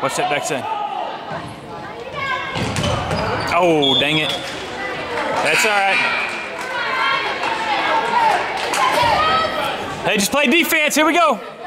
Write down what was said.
Watch that backside. Oh, dang it. That's all right. Hey, just play defense. Here we go.